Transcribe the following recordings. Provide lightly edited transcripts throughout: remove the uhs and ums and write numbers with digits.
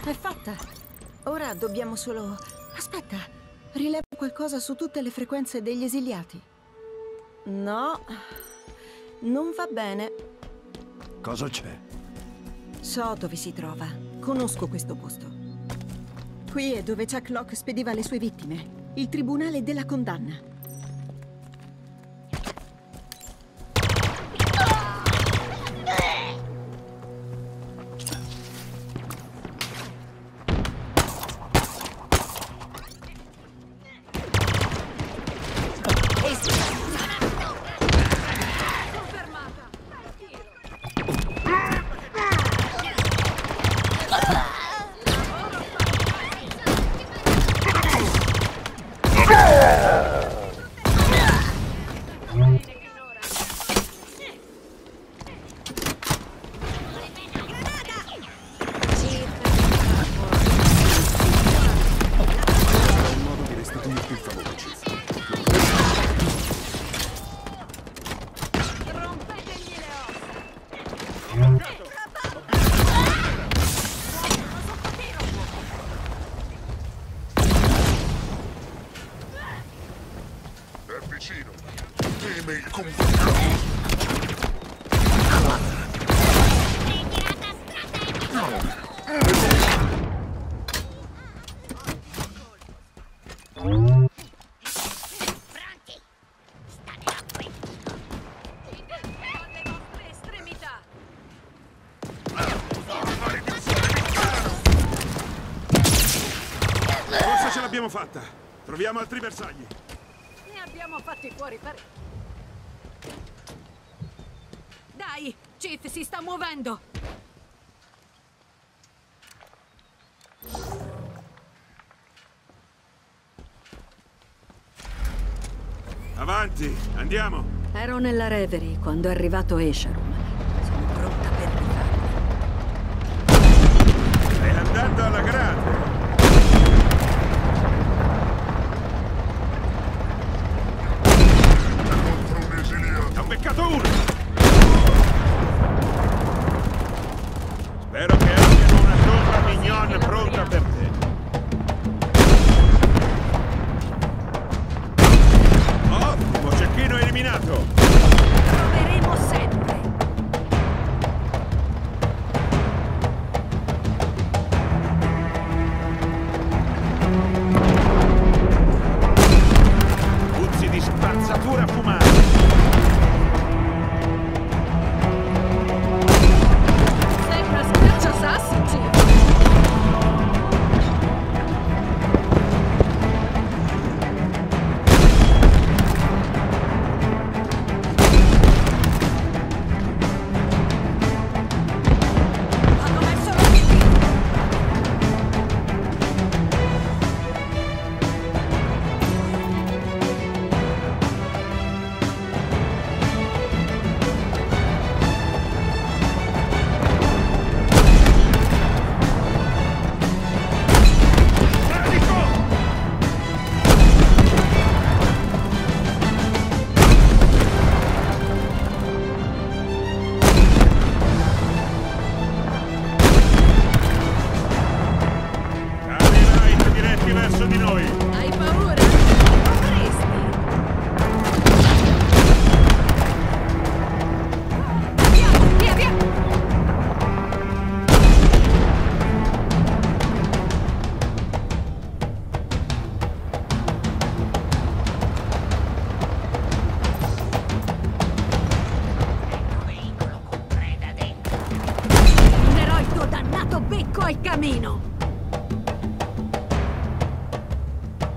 È fatta. Ora dobbiamo solo... Aspetta, rilevo qualcosa su tutte le frequenze degli esiliati. No, non va bene. Cosa c'è? So dove si trova. Conosco questo posto. Qui è dove Chuck Locke spediva le sue vittime. Il tribunale della condanna. Teme il confronto. Forse ce l'abbiamo fatta. Troviamo altri bersagli. Ne abbiamo fatti fuori parecchi. Dai, Chief si sta muovendo. Avanti, andiamo. Ero nella Reverie quando è arrivato Escharum. Sono pronta per rifarlo. Stai andando alla grande. Contro un esiliato. Ho beccato uno. Spero che abbiano una torre mignon pronta per te. Ottimo, cecchino eliminato. Proveremo sempre. Puzzi di spazzatura fumata. Sei una schiacciasassi, Chief. Hanno messo la fine. Carri light diretti verso di noi. Hai paura? Potresti. Andiamo, via, via. Prenderò il tuo dannato becco al camino.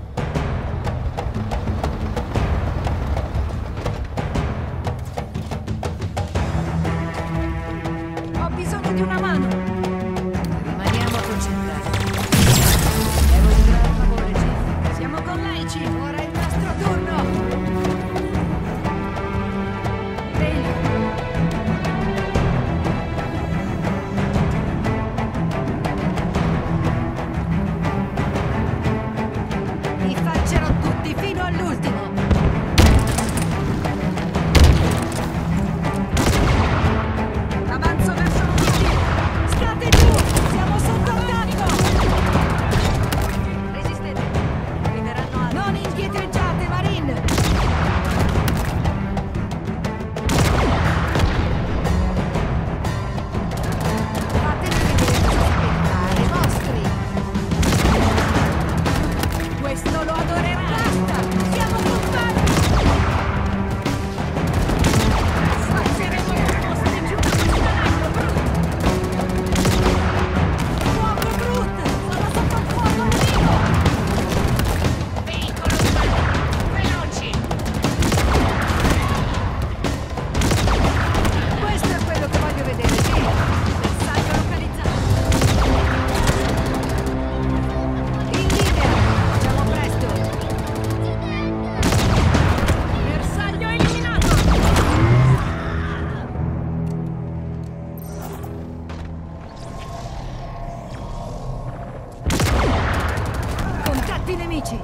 nemici!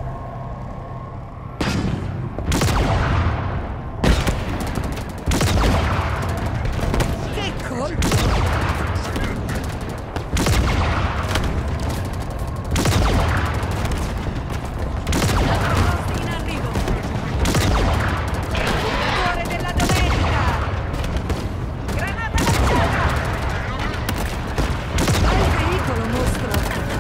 Che colpo! In arrivo! Cuore della domenica! Granata lanciata! Hai il veicolo, mostro!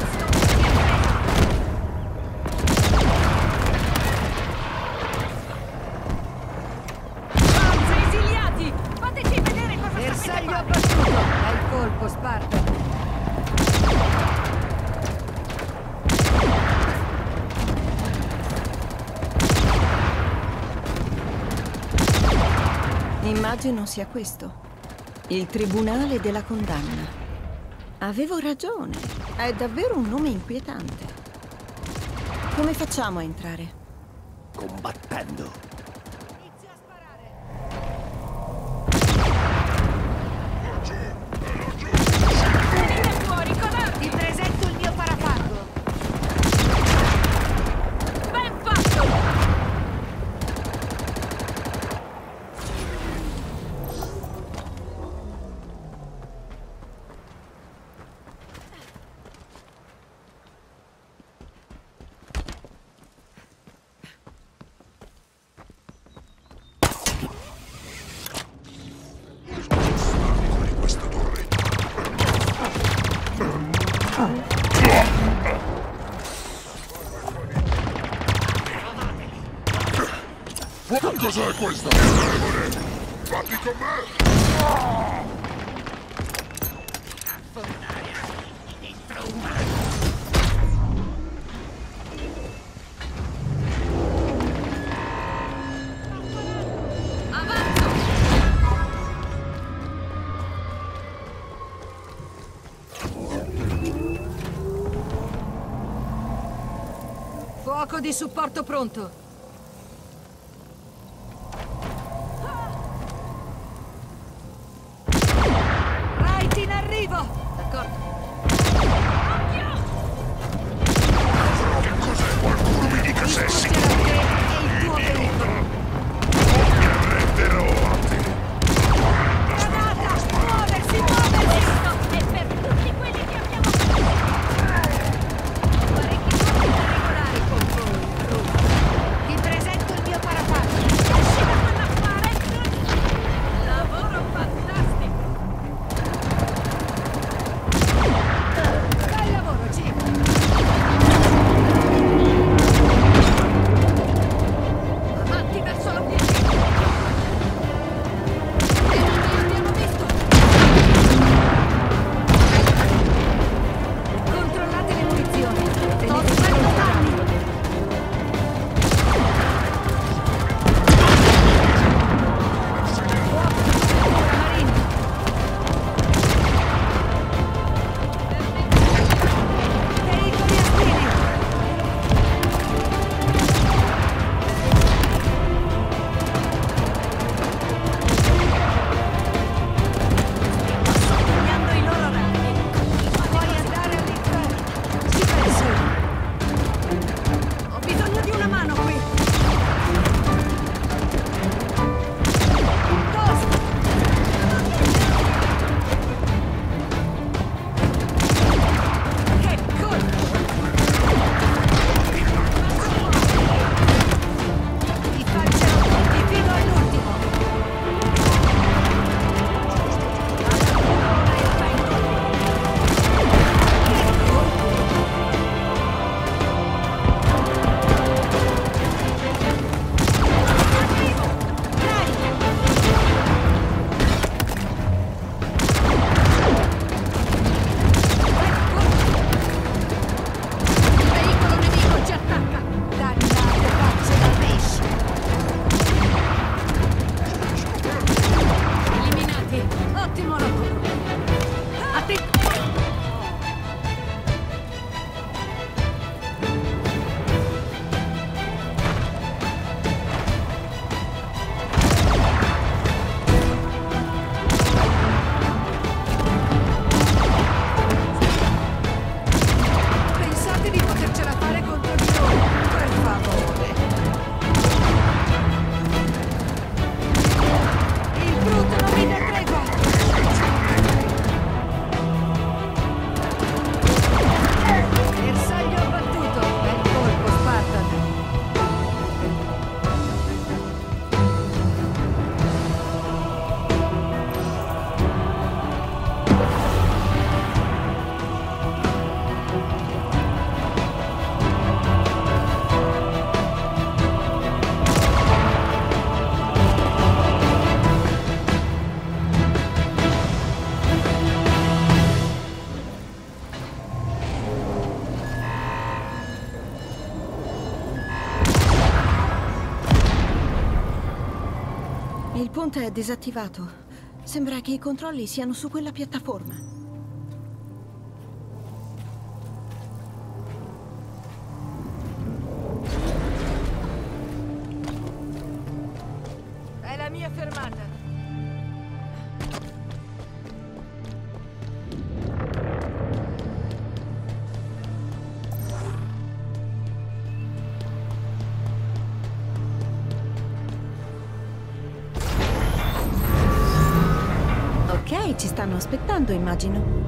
Forza, esiliati! Fateci vedere cosa sapete Bersaglio fare! abbattuto! Dai il colpo, Spartan! Immagino sia questo. Il tribunale della condanna. Avevo ragione. È davvero un nome inquietante. Come facciamo a entrare? Combattendo. Inizio a sparare! Laggiù! Venite fuori, codardi! Ti presento il mio parafango! Ben fatto! Di questa torre. Cos'è questo? Fatti con me! Fuoco di supporto pronto! Right in arrivo! D'accordo. Che cos'è? Qualcuno mi dica se è Distruggerò sicuro! te e il tuo veicolo! Non mi arrenderò a te! Granata! Muoversi, muoversi! E per tutti quelli che abbiamo fatto! Parecchi colpi da regolare con voi, Ruth. Il ponte è disattivato. Sembra che i controlli siano su quella piattaforma. È la mia fermata. Ok, ci stanno aspettando, immagino.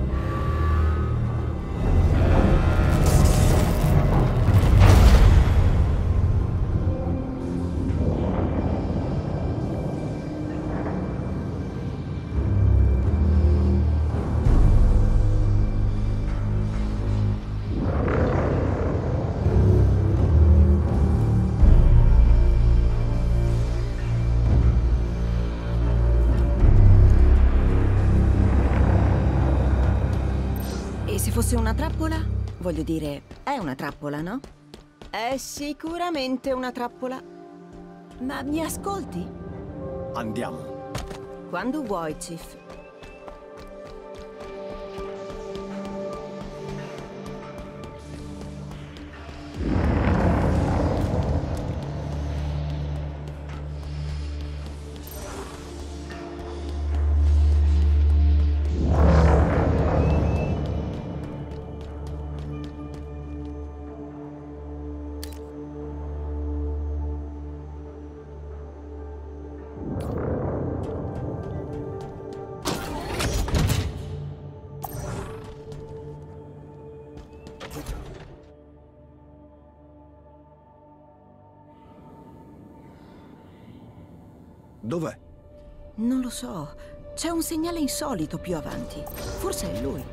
E se fosse una trappola? Voglio dire, è una trappola, no? È sicuramente una trappola. Ma mi ascolti? Andiamo. Quando vuoi, Chief. Dov'è? Non lo so. C'è un segnale insolito più avanti. Forse è lui.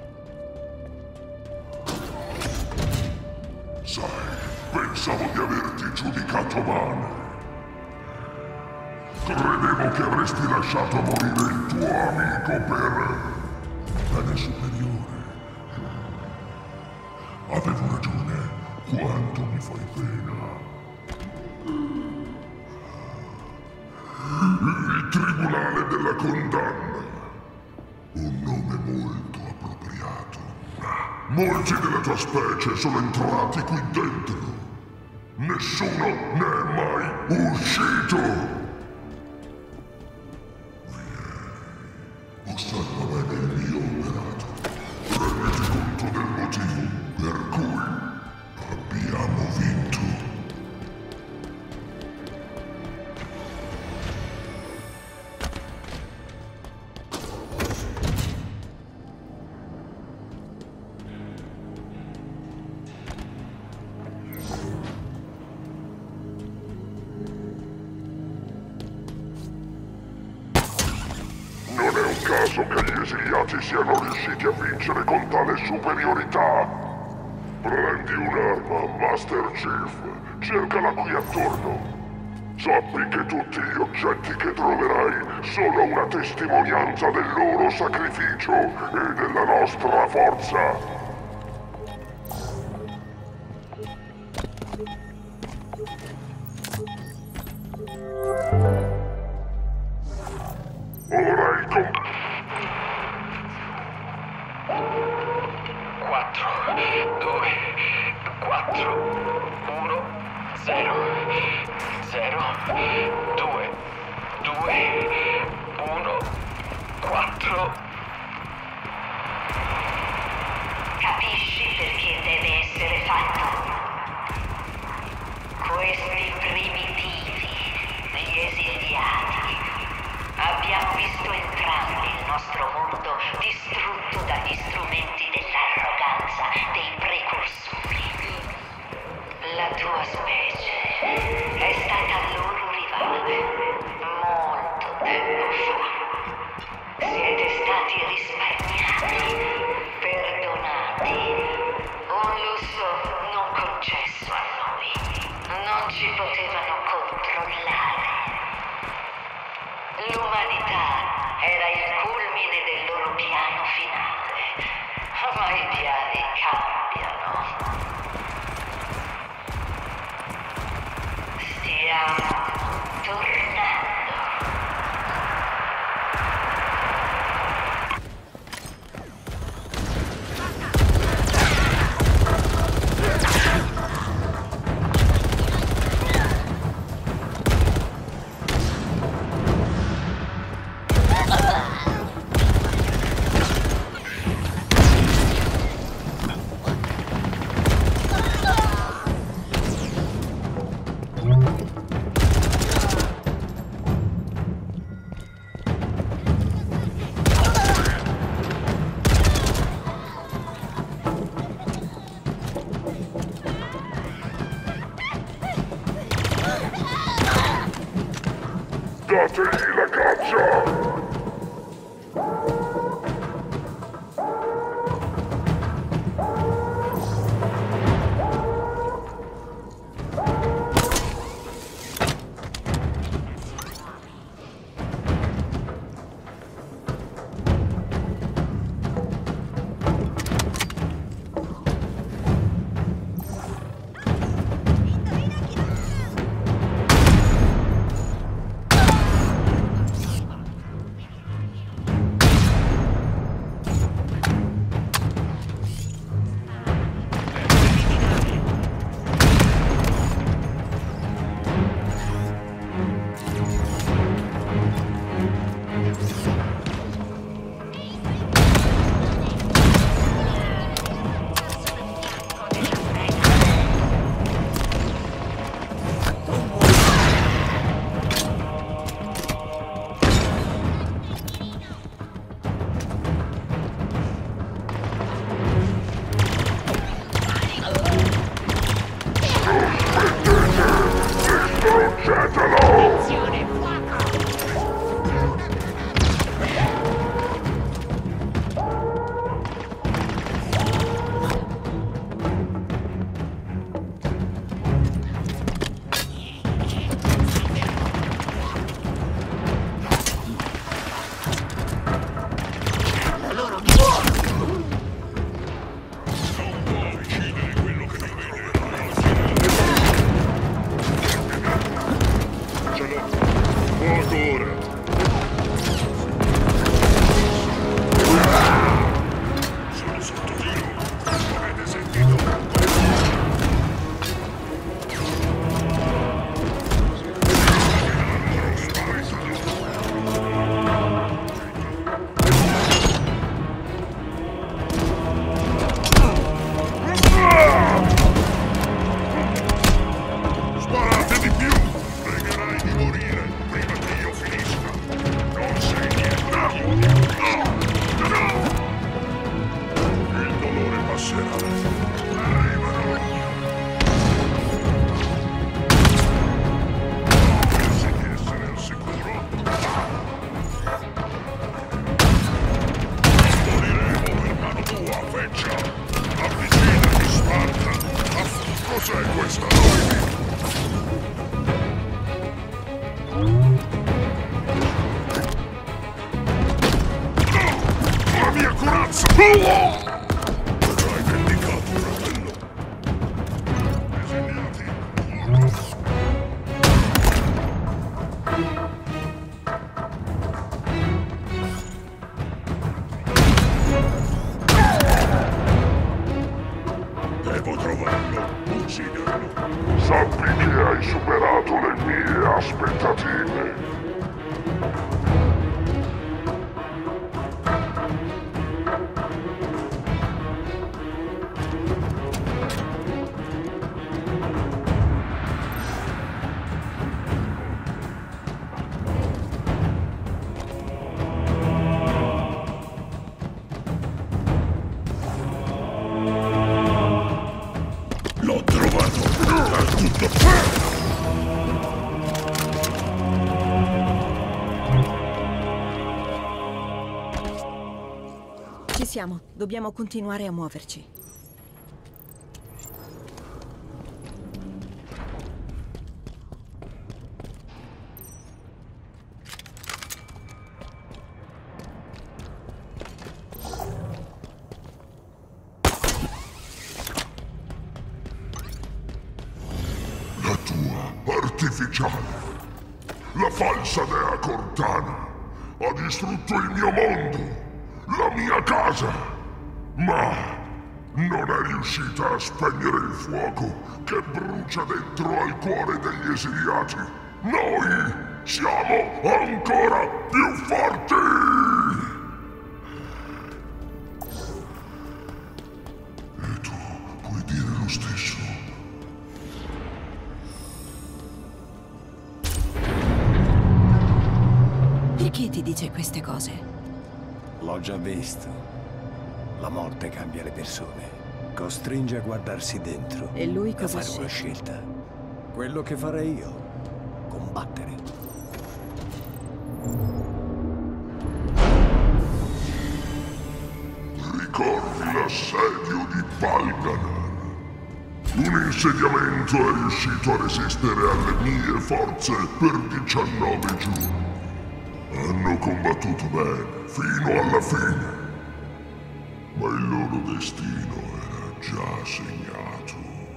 Sai, pensavo di averti giudicato male. Credevo che avresti lasciato morire il tuo amico per bene superiore. Avevo ragione, quanto mi fai pena. Il Tribunale della Condanna. Un nome molto appropriato. Molti della tua specie sono entrati qui dentro. Nessuno ne è mai uscito. Vieni. Osserva bene il mio operato. Renditi conto del motivo per cui abbiamo vinto. Caso che gli esiliati siano riusciti a vincere con tale superiorità. Prendi un'arma, Master Chief. Cercala qui attorno. Sappi che tutti gli oggetti che troverai sono una testimonianza del loro sacrificio e della nostra forza. Ora il 4, 2, 4, 1, 0, 0, 2, 2, 1, 4. Capisci perché deve essere fatto? Questi primitivi, gli esiliati, abbiamo visto entrambi il nostro mondo distrutto dagli strumenti dell'arroganza dei precursori. La tua specie è stata loro rivale molto tempo fa. Siete stati risparmiati, perdonati, un lusso non concesso a noi. Non ci potevano controllare. L'umanità era il culmine del loro piano finale, ma i piani cambiano. Stiamo tornando. Dategli la caccia! Devo trovarlo, ucciderlo. Sappi che hai superato le mie aspettative. L'ho trovato! È tutto! Ci siamo, dobbiamo continuare a muoverci. La tua artificiale, la falsa dea Cortana, ha distrutto il mio mondo, la mia casa, ma non è riuscita a spegnere il fuoco che brucia dentro al cuore degli esiliati. Noi siamo ancora più forti! E tu puoi dire lo stesso? Perché ti dice queste cose? L'ho già visto. La morte cambia le persone. Costringe a guardarsi dentro. E lui a cosa fare una sceglie? scelta. Quello che farei io. Combattere. Ricordi l'assedio di Palganar? Un insediamento è riuscito a resistere alle mie forze per 19 giorni. Hanno combattuto bene, fino alla fine. Ma il loro destino era già segnato.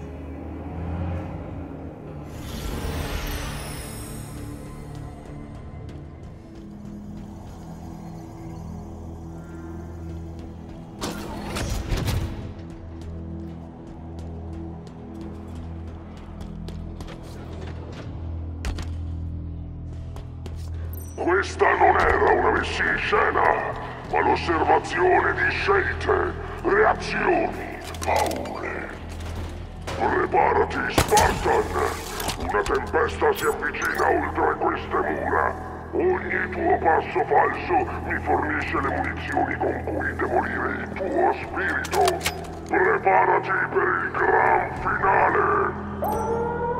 Questa non era una messa in scena, ma l'osservazione di scelte, reazioni, paure. Preparati, Spartan! Una tempesta si avvicina oltre queste mura. Ogni tuo passo falso mi fornisce le munizioni con cui demolire il tuo spirito. Preparati per il gran finale!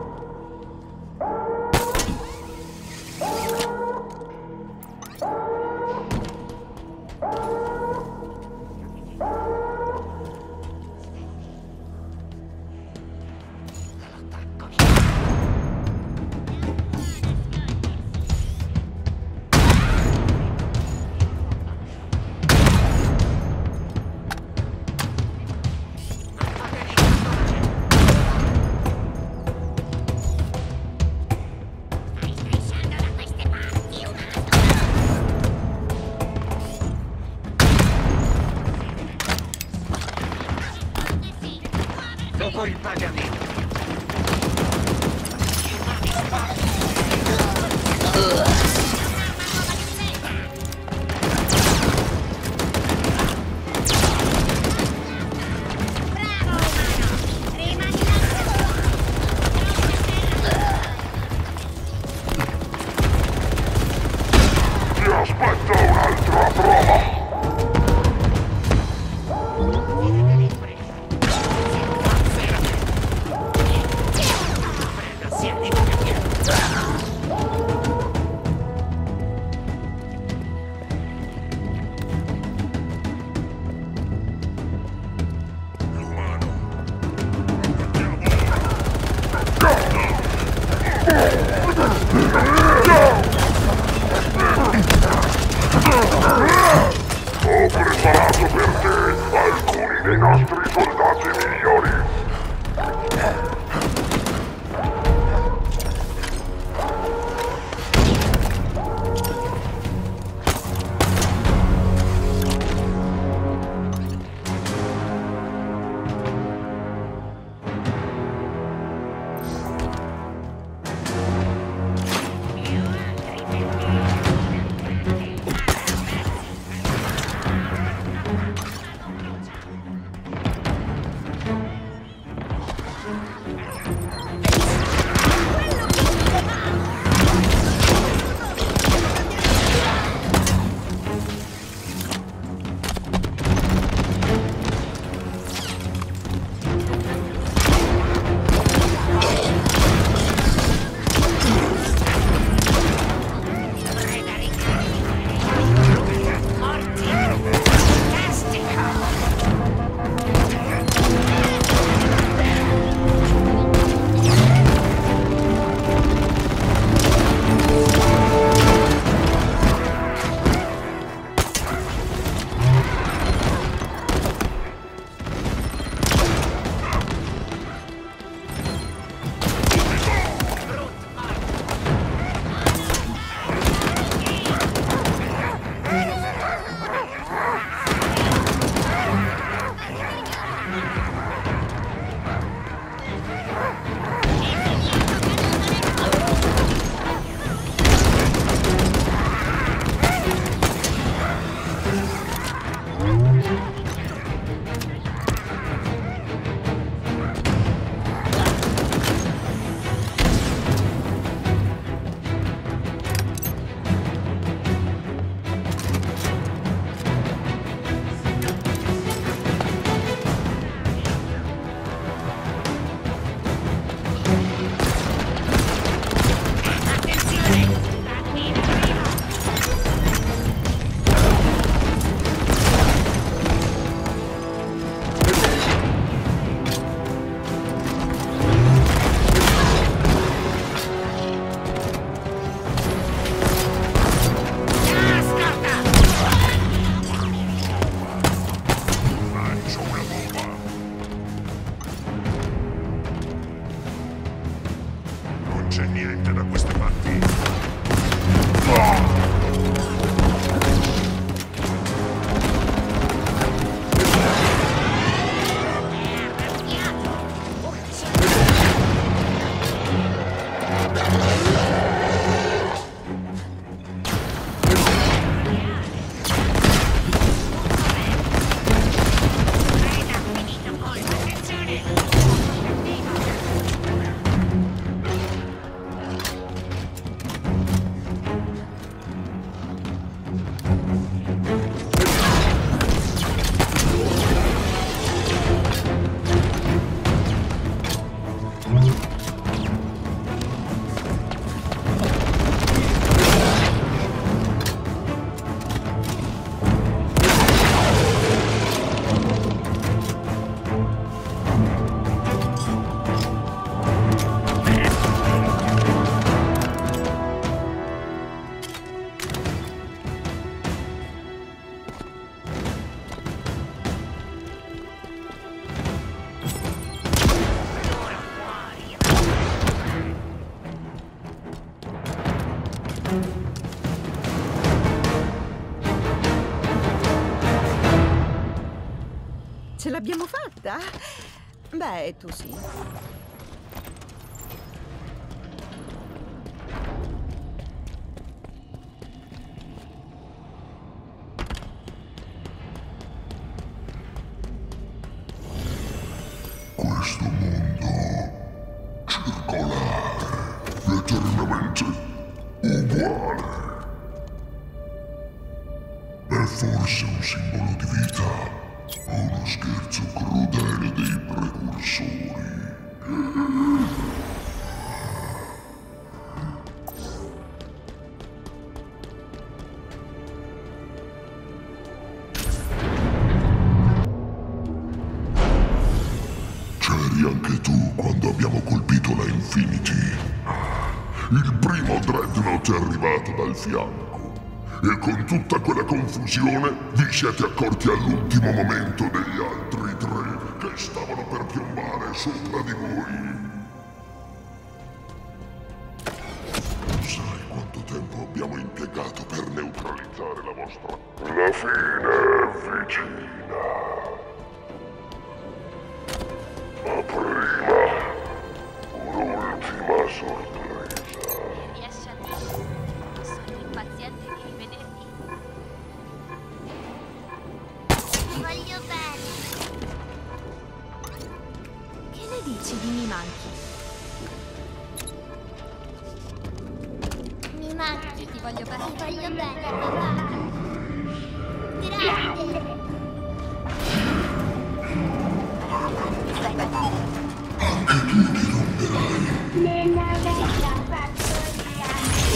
Dopo il pagamento. Ti aspetta un'altra prova! Ho preparato per te alcuni dei nostri soldati migliori. c'è niente da queste parti. Ce l'abbiamo fatta? Beh, tu sì. Questo mondo circolare, eternamente uguale. È forse un simbolo di vita o uno scherzo crudele dei precursori? C'eri anche tu quando abbiamo colpito la Infinity. Il primo Dreadnought è arrivato dal fianco. E con tutta quella confusione vi siete accorti all'ultimo momento degli altri tre che stavano per piombare sopra di voi. Sai quanto tempo abbiamo impiegato per neutralizzare la vostra... La fine è vicina. Ma prima, un'ultima sorpresa. Riesci a dirlo? Sono impaziente di rivederti. Ti voglio bene. Che ne dici di Mi manchi? Mi manchi. Ti voglio bene. Ti voglio bene, papà. Grazie. Anche tu ti romperai. Nella vecchia fattoria.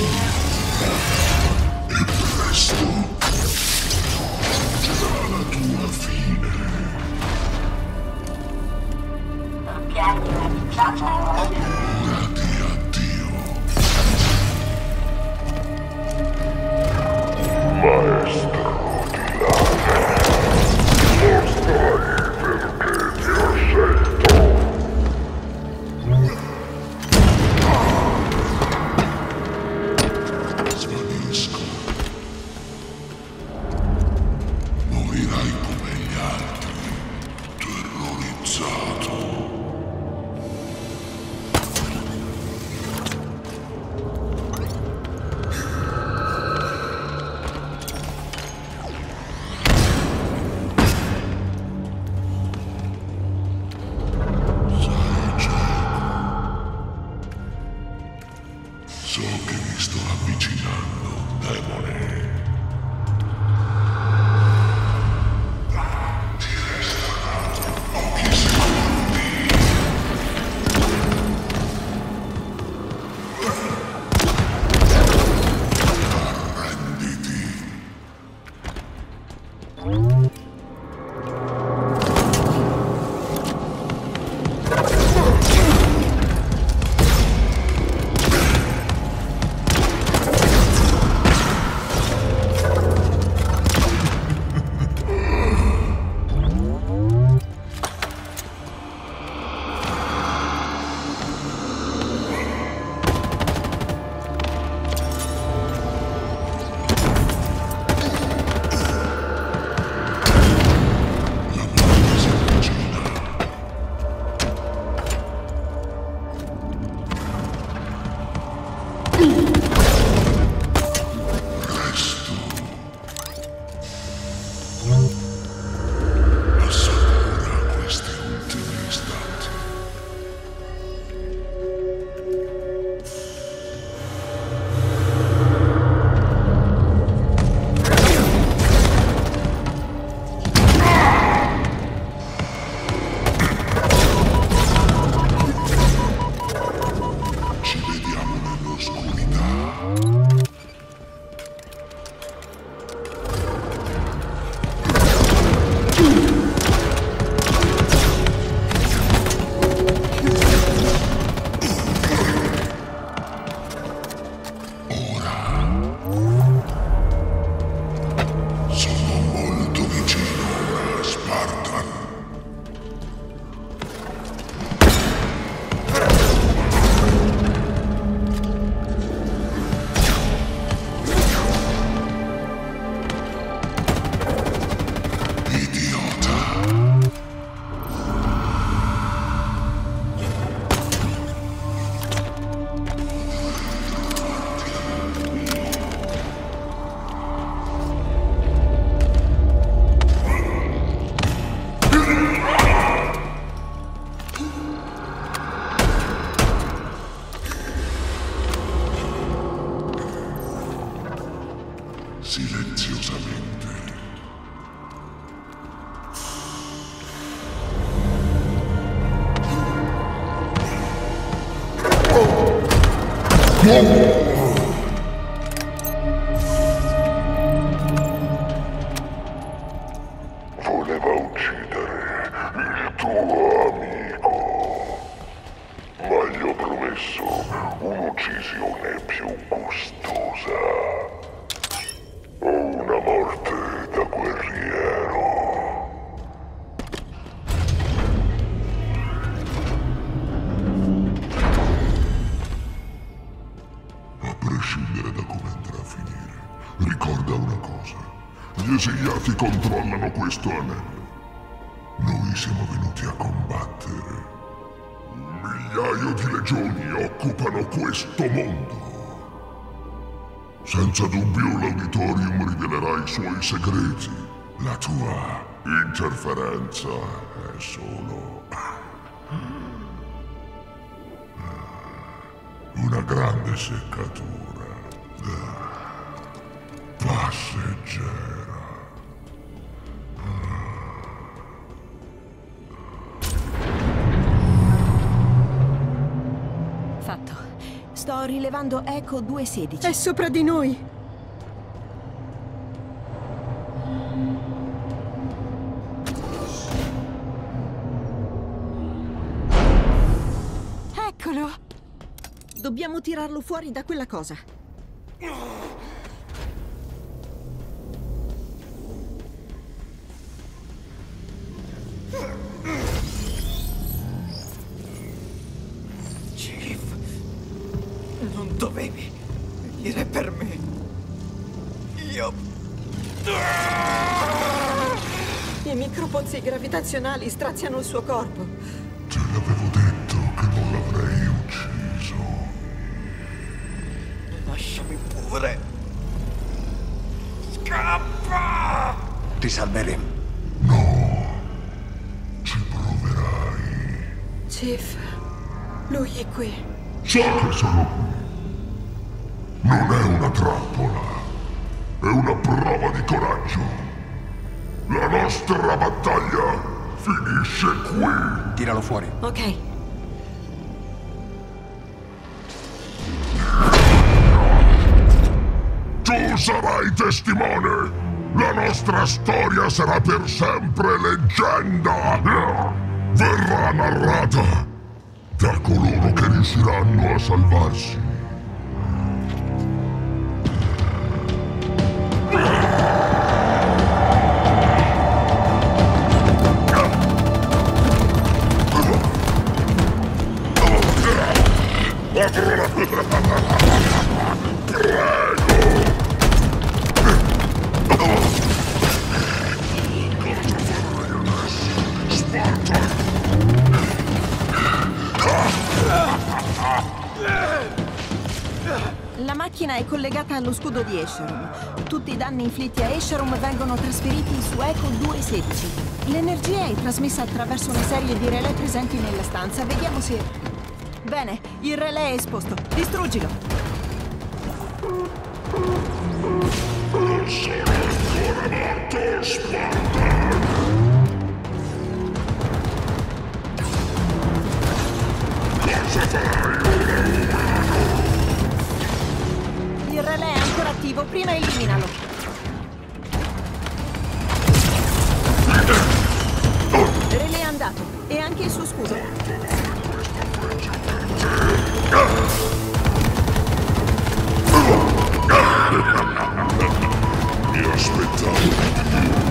E presto giungerà la tua fine. Augurati addio. Maestro di lave, mostrai perché ti ho scelto. Svanisco. Morirai come gli altri, terrorizzato. Sai, Jack, so che mi sto avvicinando, demone. Ti resteranno pochi secondi. Arrenditi. silenziosamente. Voleva uccidere il tuo amico, ma gli ho promesso un'uccisione più gustosa. Ho una morte da guerriero. A prescindere da come andrà a finire, ricorda una cosa. Gli esiliati controllano questo anello. Noi siamo venuti a combattere. Migliaia di legioni occupano questo mondo. Senza dubbio l'Auditorium rivelerà i suoi segreti. La tua interferenza è solo una grande seccatura passeggera. Fatto. Sto rilevando Echo 216. È sopra di noi. Eccolo! Dobbiamo tirarlo fuori da quella cosa. Chief, non dovevi venire per me. Io... I micropozzi gravitazionali straziano il suo corpo. Te l'avevo detto che non l'avrei ucciso. Lasciami pure. Scappa! Ti salveremo. No, ci proverai. Chief, lui è qui. So che sono qui. Non è una trappola. È una prova di coraggio. La nostra battaglia finisce qui. Tiralo fuori. Ok. Tu sarai testimone. La nostra storia sarà per sempre leggenda. Verrà narrata da coloro che riusciranno a salvarsi. La macchina è collegata allo scudo di Escharum. Tutti i danni inflitti a Escharum vengono trasferiti su Echo 216. L'energia è trasmessa attraverso una serie di relè presenti nella stanza. Vediamo se... Bene, il relè è esposto. Distruggilo! Non sono ancora morto, Spartan! Cosa farai ora? Il relè è ancora attivo. Prima eliminalo. Relè andato. E anche il suo scudo. Mi aspettavo.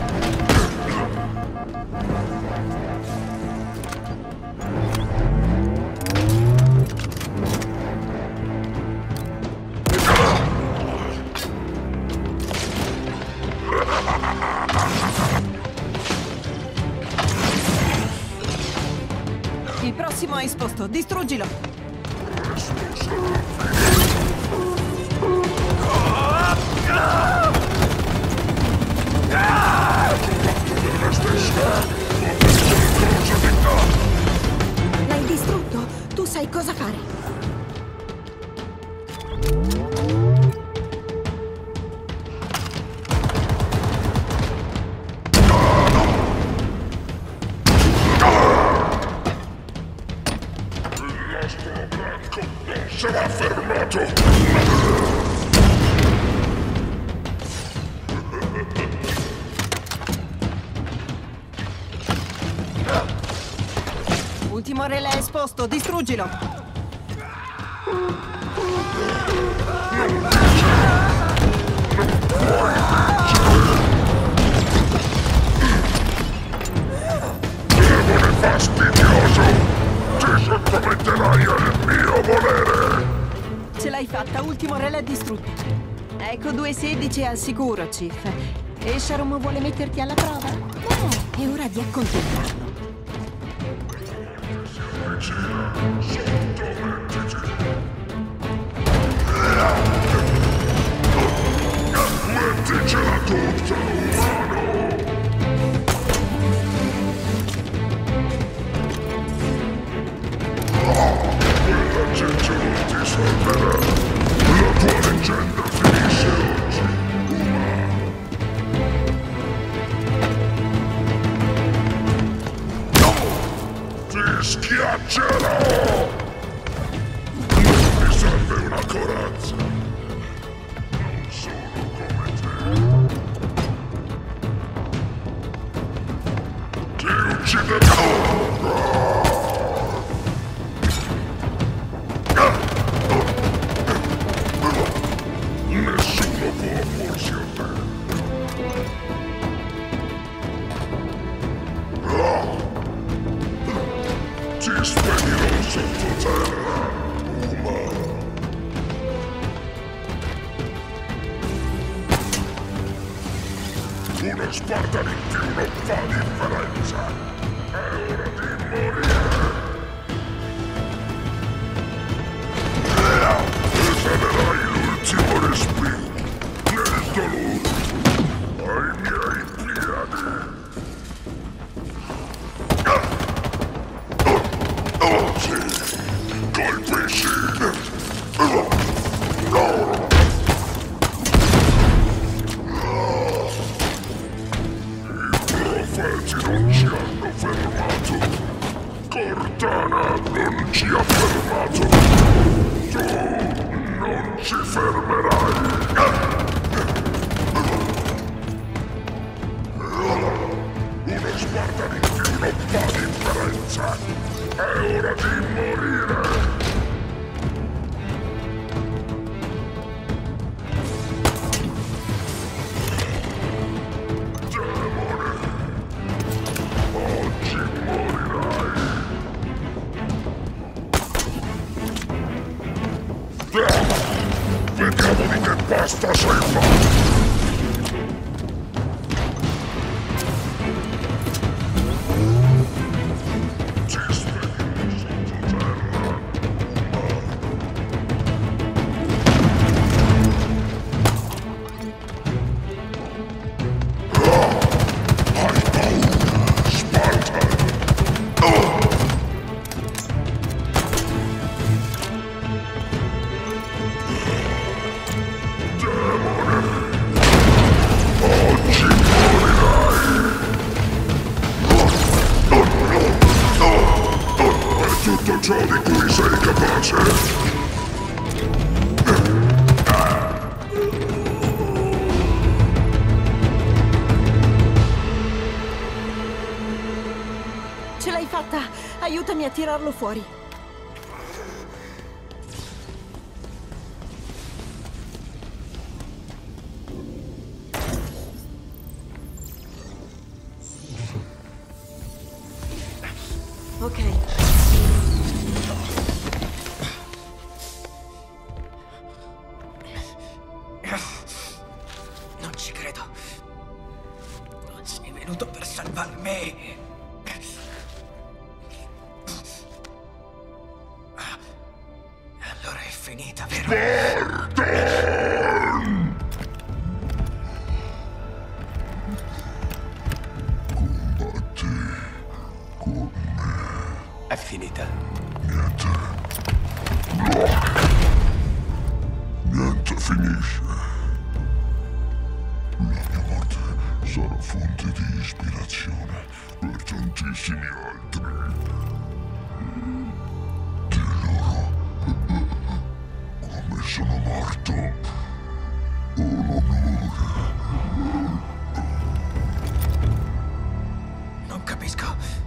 Il prossimo è esposto. Distruggilo. L'hai distrutto. Tu sai cosa fare. Sarà fermato! Ultimo relè esposto, distruggilo! Demone fastidioso! Ti sottometterai al mio volere! Ce l'hai fatta, ultimo relè distrutto. Ecco 216 al sicuro, Chief. E Sharon vuole metterti alla prova? È ora di accontentarlo. Metticela tutta, umano! Quella ciccia non ti salverà. La tua leggenda finisce oggi, umano. Ti schiaccerò! Mi serve una corazza. Non sono come te. Ti ucciderò! Nessuno può opporsi a me. Ti spedirò sottoterra, umano. Una spada di più non fa differenza. È ora di morire. Esanerai l'ultimo respiro nel dolore ai miei piedi. Sì, colpisci. I profeti non ci hanno fermato. Cortana non ci ha fermato. Tu non ci fermerai. Una sguarda di più non fa differenza. È ora di morire. Demone, oggi morirai. Vediamo di che pasta sei fatto! Ci svegli sottoterra, hai paura, Spartan! Oggi morirai! È tutto ciò di cui sei capace! Ce l'hai fatta! Aiutami a tirarlo fuori. Ok. Non ci credo. Non sei venuto per salvarmi. Allora è finita, vero? È finita. Niente. Niente finisce. La mia morte sarà fonte di ispirazione per tantissimi altri. Di loro sono morto. Non capisco.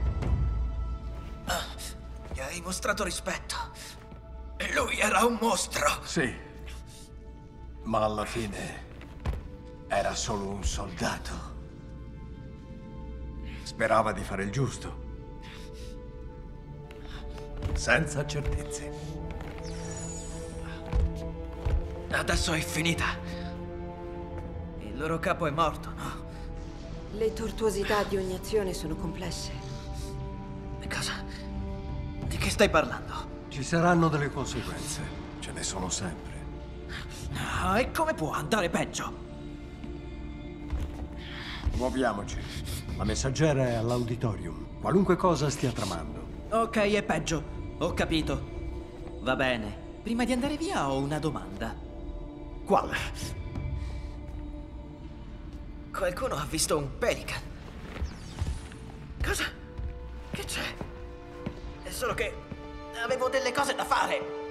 Gli hai mostrato rispetto. E lui era un mostro. Sì, ma alla fine era solo un soldato. Sperava di fare il giusto. Senza certezze. Adesso è finita. Il loro capo è morto, no? Le tortuosità di ogni azione sono complesse. Cosa? Di che stai parlando? Ci saranno delle conseguenze. Ce ne sono sempre. Ah, e come può andare peggio? Muoviamoci. La messaggera è all'auditorium. Qualunque cosa stia tramando. Ok, è peggio. Ho capito. Va bene. Prima di andare via ho una domanda. Quale? Qualcuno ha visto un pelican. Cosa? Che c'è? È solo che avevo delle cose da fare.